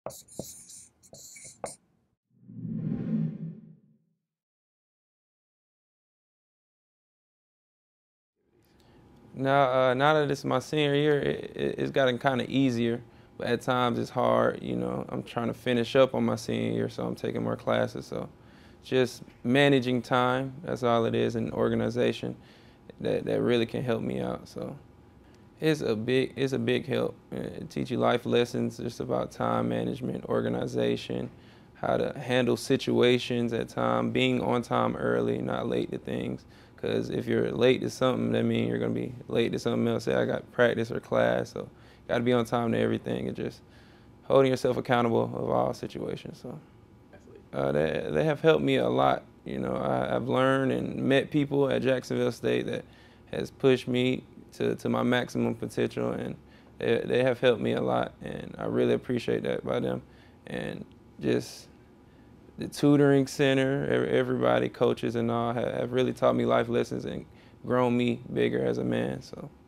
Now that it's my senior year, it's gotten kind of easier, but at times it's hard. You know, I'm trying to finish up on my senior year, so I'm taking more classes. So just managing time, that's all it is, and organization that really can help me out. So it's a big help. It teach you life lessons just about time management, organization, how to handle situations at time, being on time early, not late to things. Because if you're late to something, that means you're gonna be late to something else. Say I got practice or class, so got to be on time to everything, and just holding yourself accountable of all situations. So they have helped me a lot. You know, I've learned and met people at Jacksonville State that has pushed me to my maximum potential, and they have helped me a lot, and I really appreciate that by them. And just the tutoring center, everybody, coaches and all, have really taught me life lessons and grown me bigger as a man. So